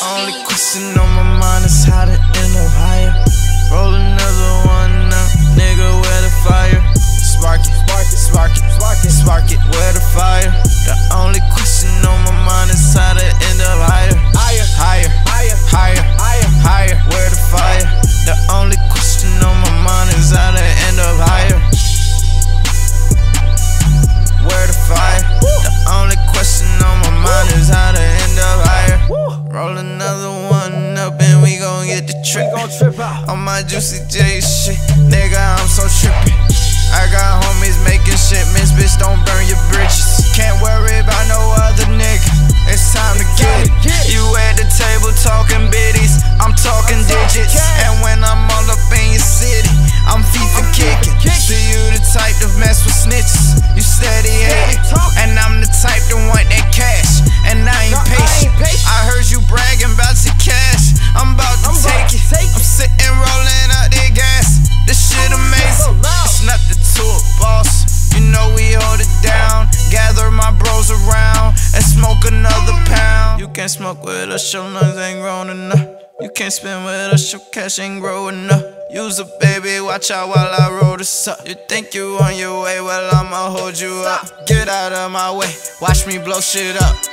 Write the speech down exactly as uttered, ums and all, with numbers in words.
only question on my mind is how to end up higher. Roll another one up, nigga, where the fire? Spark it, spark it, spark it, spark it, spark it, where the fire? The only question on my mind is how to end up higher. Higher, higher, higher, higher, higher, higher, where the fire? The only question on my mind is how to end up higher. Where the fire? The only question on my mind is how to end up higher. Roll another one up and we gon' get the trip. On my Juicy J shit, nigga, I'm so trippin'. I got homies making shipments, bitch, don't burn your bridges. Can't worry about no other nigga, it's time to get it. You at the table talking biddies, I'm talking digits. And when I'm all up in your city, I'm FIFA kicking. So you the type to mess with snitches, you steady hating. And I'm the type to want that cash, and I ain't patient. I heard you bragging about your cash, I'm about to take it. I'm sitting rolling out the gas, this shit amazing. It's nothing to a boss, you know we hold it down. Gather my bros around and smoke another pound. You can't smoke with us, your lungs ain't grown enough. You can't spend with us, your cash ain't growing up. Use a baby, watch out while I roll this up. You think you on your way, well I'ma hold you up. Get out of my way, watch me blow shit up.